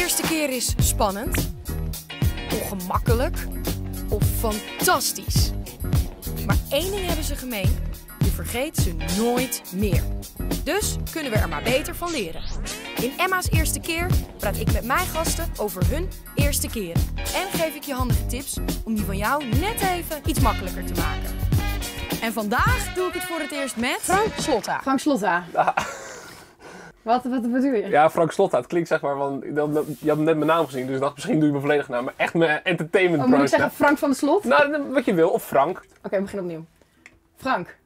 eerste keer is spannend, ongemakkelijk of fantastisch. Maar één ding hebben ze gemeen, je vergeet ze nooit meer. Dus kunnen we er maar beter van leren. In Emma's Eerste Keer praat ik met mijn gasten over hun eerste keren. En geef ik je handige tips om die van jou net even iets makkelijker te maken. En vandaag doe ik het voor het eerst met Frank Slotta. Frank Slotta. Ah. Wat doe je? Ja, Frank Slotta. Het klinkt zeg maar van... Je had net mijn naam gezien, dus ik dacht misschien doe je mijn volledige naam. Maar echt mijn entertainment Moet ik zeggen Frank van der Slot? Nou, wat je wil. Of Frank. Oké, we beginnen opnieuw. Frank.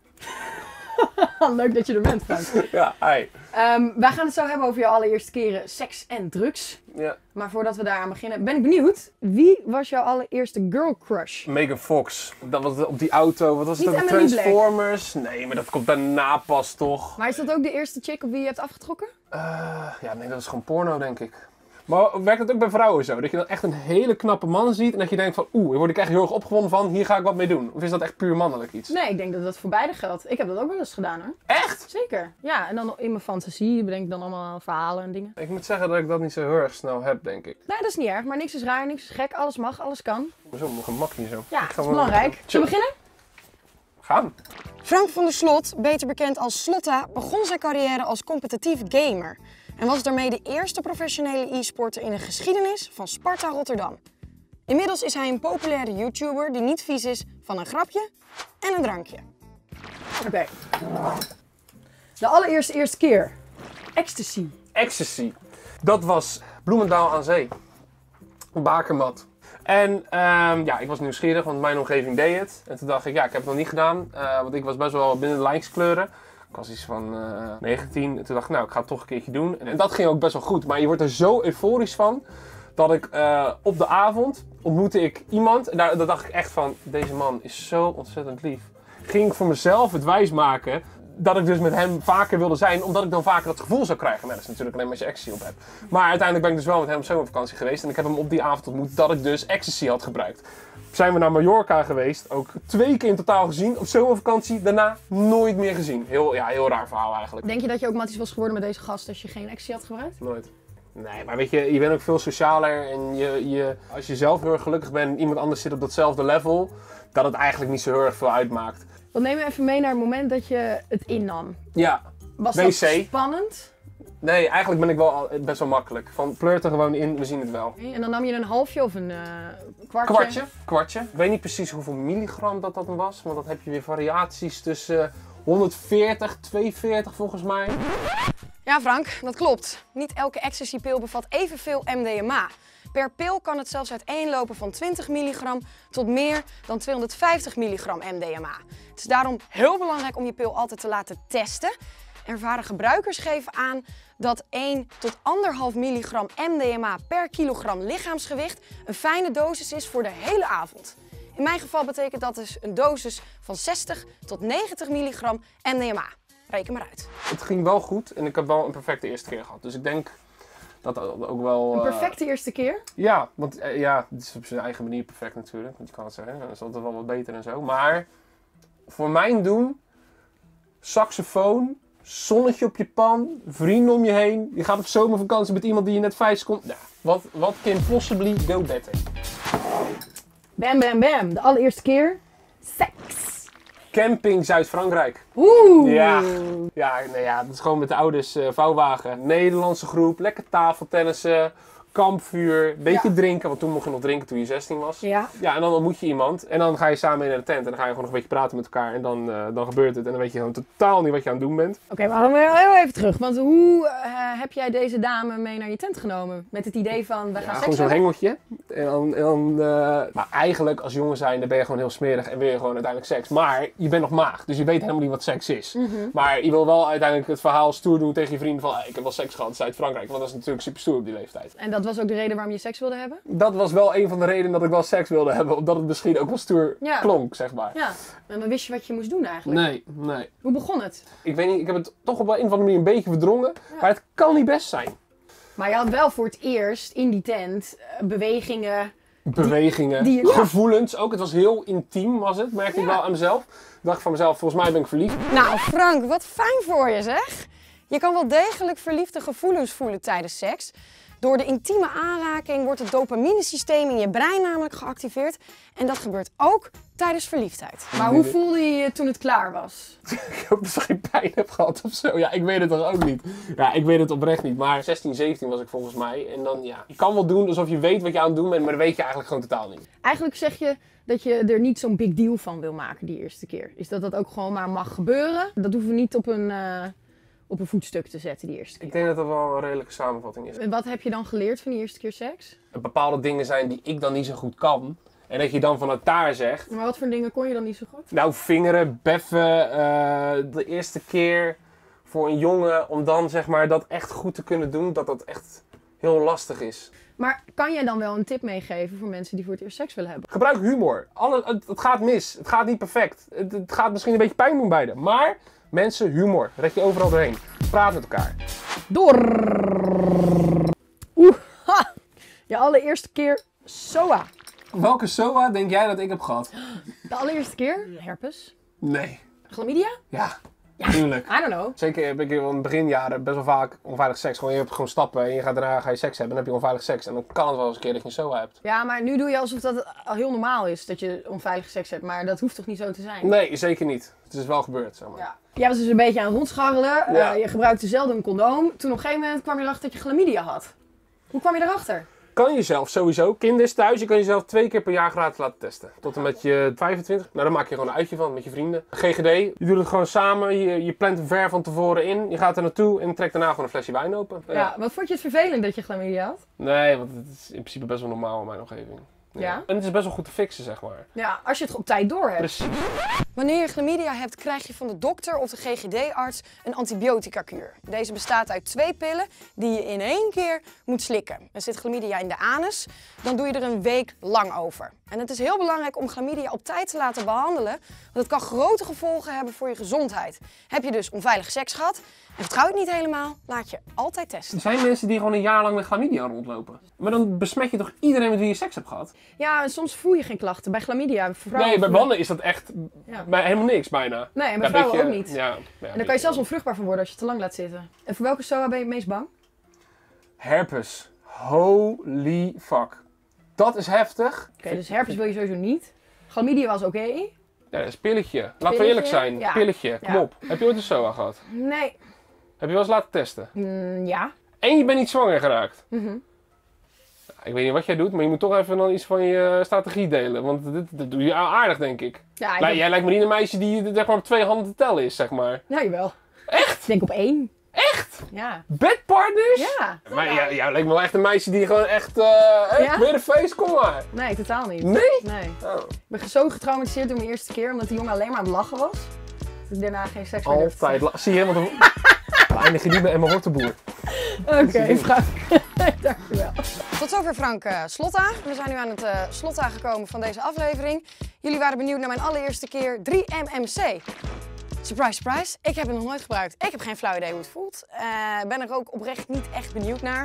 Leuk dat je er bent, Frank. Ja, hi. Wij gaan het zo hebben over je allereerste keren seks en drugs. Ja. Maar voordat we daaraan beginnen, ben ik benieuwd. Wie was jouw allereerste girl crush? Megan Fox. Dat was op die auto. Wat was het Niet ook? Emily Transformers? Nee, maar dat komt daarna pas toch? Maar is dat ook de eerste chick op wie je hebt afgetrokken? Ja, nee, dat is gewoon porno, denk ik. Maar werkt het ook bij vrouwen zo? Dat je dan echt een hele knappe man ziet en dat je denkt van... Oeh, hier word ik echt heel erg opgewonden van. Hier ga ik wat mee doen. Of is dat echt puur mannelijk iets? Nee, ik denk dat dat voor beide geldt. Ik heb dat ook wel eens gedaan, hoor. Echt? Zeker. Ja, en dan in mijn fantasie bedenk ik dan allemaal verhalen en dingen. Ik moet zeggen dat ik dat niet zo heel erg snel heb, denk ik. Nee, dat is niet erg. Maar niks is raar, niks is gek. Alles mag, alles kan. Zo, mijn gemak hier zo. Ja, Ik ga dat is wel- belangrijk. Zullen we beginnen? Gaan. Frank van der Slot, beter bekend als Slotta, begon zijn carrière als competitief gamer. En was daarmee de eerste professionele e-sporter in de geschiedenis van Sparta Rotterdam. Inmiddels is hij een populaire YouTuber die niet vies is van een grapje en een drankje. Oké. De allereerste eerste keer. Ecstasy. Ecstasy. Dat was Bloemendaal aan Zee. Bakermat. En ja, ik was nieuwsgierig, want mijn omgeving deed het. En toen dacht ik, ja, ik heb het nog niet gedaan. Want ik was best wel binnen de lijnskleuren. Ik was iets van 19. En toen dacht ik, nou, ik ga het toch een keertje doen. En dat ging ook best wel goed. Maar je wordt er zo euforisch van, dat ik op de avond ontmoette ik iemand. En daar dacht ik echt van, deze man is zo ontzettend lief. Ging ik voor mezelf het wijsmaken dat ik dus met hem vaker wilde zijn, omdat ik dan vaker dat gevoel zou krijgen. Maar dat is natuurlijk alleen maar als je ecstasy op hebt. Maar uiteindelijk ben ik dus wel met hem op zomervakantie geweest. En ik heb hem op die avond ontmoet dat ik dus ecstasy had gebruikt. Zijn we naar Mallorca geweest, ook 2 keer in totaal gezien. Op zomervakantie, daarna nooit meer gezien. Heel raar verhaal eigenlijk. Denk je dat je ook matties was geworden met deze gast als je geen ecstasy had gebruikt? Nooit. Nee, maar weet je bent ook veel socialer. En als je zelf heel erg gelukkig bent en iemand anders zit op datzelfde level, dat het eigenlijk niet zo heel erg veel uitmaakt. Dan neem me even mee naar het moment dat je het innam. Ja, Was WC. dat spannend? Nee, eigenlijk ben ik wel best wel makkelijk. Van pleurt er gewoon in, we zien het wel. En dan nam je een halfje of een kwartje? Kwartje. Ik weet niet precies hoeveel milligram dat dan was, want dan heb je weer variaties tussen 140, 240 volgens mij. Ja Frank, dat klopt. Niet elke ecstasy-pil bevat evenveel MDMA. Per pil kan het zelfs uiteenlopen van 20 milligram tot meer dan 250 milligram MDMA. Het is daarom heel belangrijk om je pil altijd te laten testen. Ervaren gebruikers geven aan dat 1 tot 1,5 milligram MDMA per kilogram lichaamsgewicht een fijne dosis is voor de hele avond. In mijn geval betekent dat dus een dosis van 60 tot 90 milligram MDMA. Reken maar uit. Het ging wel goed en ik heb wel een perfecte eerste keer gehad. Dus ik denk dat dat ook wel... Een perfecte eerste keer? Ja, want ja, het is op zijn eigen manier perfect natuurlijk. Want je kan het zeggen, dat is altijd wel wat beter en zo. Maar voor mijn doen, saxofoon, zonnetje op je pan, vrienden om je heen. Je gaat op zomervakantie met iemand die je net 5 seconden... Ja, wat can possibly go better? Bam, bam, bam. De allereerste keer. Seks. Camping Zuid-Frankrijk. Oeh. Ja, dat is gewoon met de ouders vouwwagen. Nederlandse groep, lekker tafeltennissen, kampvuur, beetje drinken. Want toen mocht je nog drinken toen je 16 was. Ja. Ja, en dan ontmoet je iemand en dan ga je samen in naar de tent. En dan ga je gewoon nog een beetje praten met elkaar en dan gebeurt het. En dan weet je gewoon totaal niet wat je aan het doen bent. Oké, maar dan weer heel even terug. Want hoe heb jij deze dame mee naar je tent genomen? Met het idee van, we gaan Ja, seks gewoon zo'n hebben? hengeltje. Maar eigenlijk als jongen zijn, dan ben je gewoon heel smerig en wil je gewoon uiteindelijk seks. Maar je bent nog maagd, dus je weet helemaal niet wat seks is. Maar je wil wel uiteindelijk het verhaal stoer doen tegen je vrienden van, ik heb wel seks gehad in Zuid-Frankrijk. Want dat is natuurlijk super stoer op die leeftijd. En dat was ook de reden waarom je seks wilde hebben? Dat was wel een van de redenen dat ik wel seks wilde hebben. Omdat het misschien ook wel stoer klonk, zeg maar. Ja, en dan wist je wat je moest doen eigenlijk? Nee. Hoe begon het? Ik weet niet, ik heb het toch op een of andere manier een beetje verdrongen. Maar het kan niet best zijn. Maar je had wel voor het eerst in die tent bewegingen. Bewegingen, gevoelens ook. Het was heel intiem, was het. Merkte ik wel aan mezelf. Ik dacht van mezelf, volgens mij ben ik verliefd. Nou Frank, wat fijn voor je zeg. Je kan wel degelijk verliefde gevoelens voelen tijdens seks. Door de intieme aanraking wordt het dopaminesysteem in je brein namelijk geactiveerd. En dat gebeurt ook tijdens verliefdheid. Maar hoe voelde je je toen het klaar was? Ik hoop dat ik geen pijn heb gehad of zo. Ja, ik weet het toch ook niet. Ja, ik weet het oprecht niet. Maar 16, 17 was ik volgens mij. En dan, ja, je kan wel doen alsof je weet wat je aan het doen bent, maar dat weet je eigenlijk gewoon totaal niet. Eigenlijk zeg je dat je er niet zo'n big deal van wil maken die eerste keer. Is dat ook gewoon maar mag gebeuren? Dat hoeven we niet op een voetstuk te zetten die eerste keer. Ik denk dat dat wel een redelijke samenvatting is. En wat heb je dan geleerd van die eerste keer seks? Bepaalde dingen zijn die ik dan niet zo goed kan. En dat je dan vanuit daar zegt. Maar wat voor dingen kon je dan niet zo goed? Nou, vingeren, beffen. De eerste keer voor een jongen om dan zeg maar dat echt goed te kunnen doen. Dat echt heel lastig is. Maar kan jij dan wel een tip meegeven voor mensen die voor het eerst seks willen hebben? Gebruik humor. Het gaat mis. Het gaat niet perfect. Het gaat misschien een beetje pijn doen beide. Maar mensen, humor. Red je overal doorheen. Praat met elkaar. Door. Ha! Je allereerste keer SOA. Welke SOA denk jij dat ik heb gehad? De allereerste keer? Herpes. Nee. Chlamydia? Ja, tuurlijk. I don't know. Zeker heb ik in de beginjaren best wel vaak onveilig seks. Gewoon, je hebt gewoon stappen en daarna ga je seks hebben. Dan heb je onveilig seks. En dan kan het wel eens een keer dat je een SOA hebt. Ja, maar nu doe je alsof dat al heel normaal is dat je onveilige seks hebt. Maar dat hoeft toch niet zo te zijn? Nee, zeker niet. Het is wel gebeurd, zeg maar. Ja. Jij was dus een beetje aan het rondscharrelen. Ja. Je gebruikte zelden een condoom. Toen op een gegeven moment kwam je erachter dat je chlamydia had. Hoe kwam je erachter? Kan jezelf sowieso, kinders thuis, je kan jezelf 2 keer per jaar gratis laten testen. Tot en met je 25. Nou, dan maak je gewoon een uitje van met je vrienden. GGD, je doet het gewoon samen, je plant het ver van tevoren in. Je gaat er naartoe en trekt daarna gewoon een flesje wijn open. Ja, wat vond je het vervelend dat je chlamydia had? Nee, want het is in principe best wel normaal in mijn omgeving. Ja? En het is best wel goed te fixen, zeg maar. Ja, als je het op tijd door hebt. Precies. Wanneer je chlamydia hebt, krijg je van de dokter of de GGD-arts een antibiotica-kuur. Deze bestaat uit 2 pillen die je in 1 keer moet slikken. Er zit chlamydia in de anus, dan doe je er een week lang over. En het is heel belangrijk om chlamydia op tijd te laten behandelen, want het kan grote gevolgen hebben voor je gezondheid. Heb je dus onveilig seks gehad en vertrouw je het niet helemaal, laat je altijd testen. Er zijn mensen die gewoon een jaar lang met chlamydia rondlopen. Maar dan besmet je toch iedereen met wie je seks hebt gehad? Ja, en soms voel je geen klachten. Bij chlamydia, vrouwen... Nee, bij mannen is dat echt Ja. bij helemaal niks bijna. Nee, en bij Ja, vrouwen beetje- ook niet. Ja, En dan kan je zelfs onvruchtbaar van worden als je het te lang laat zitten. En voor welke SOA ben je het meest bang? Herpes. Holy fuck. Dat is heftig. Oké, dus herpes wil je sowieso niet. Chlamydia was oké. Ja, dat is pilletje. Laten we Pilletje? eerlijk zijn. Ja. Pilletje, kom Ja. op. Heb je ooit een SOA gehad? Nee. Heb je wel eens laten testen? Ja. En je bent niet zwanger geraakt. Mhm. Ik weet niet wat jij doet, maar je moet toch even dan iets van je strategie delen. Want dit doe je aardig, denk ik. Ja, ik Jij lijkt me niet een meisje die zeg maar, op 2 handen te tellen is, zeg maar. Ja, jawel. Echt? Ik denk op 1. Echt? Ja. Bedpartners? Ja. Maar jij lijkt me wel echt een meisje die gewoon echt... hey, Ja? weer een feest, kom maar. Nee, totaal niet. Nee? Nee. Oh. Ik ben zo getraumatiseerd door mijn eerste keer, omdat die jongen alleen maar aan het lachen was. Dat ik daarna geen seks meer durfde te Altijd. Zie je, want dan eindig je niet met Emma Wortelboer. Oké, Frank. Dankjewel. Tot zover Frank Slotta. We zijn nu aan het slot aangekomen van deze aflevering. Jullie waren benieuwd naar mijn allereerste keer 3-MMC. Surprise, surprise. Ik heb het nog nooit gebruikt. Ik heb geen flauw idee hoe het voelt. Ben er ook oprecht niet echt benieuwd naar.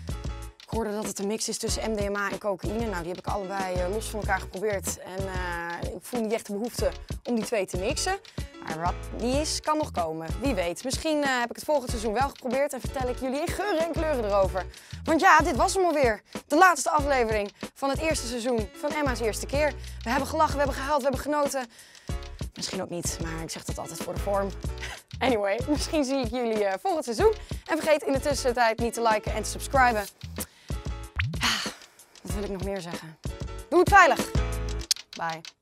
Ik hoorde dat het een mix is tussen MDMA en cocaïne. Nou, die heb ik allebei los van elkaar geprobeerd. En ik voel niet echt de behoefte om die 2 te mixen. Maar wat die is, kan nog komen. Wie weet. Misschien heb ik het volgend seizoen wel geprobeerd en vertel ik jullie in geuren en kleuren erover. Want ja, dit was hem alweer. De laatste aflevering van het eerste seizoen van Emma's eerste keer. We hebben gelachen, we hebben gehuild, we hebben genoten. Misschien ook niet, maar ik zeg dat altijd voor de vorm. Anyway, misschien zie ik jullie volgend seizoen. En vergeet in de tussentijd niet te liken en te subscriben. Wat wil ik nog meer zeggen? Doe het veilig. Bye.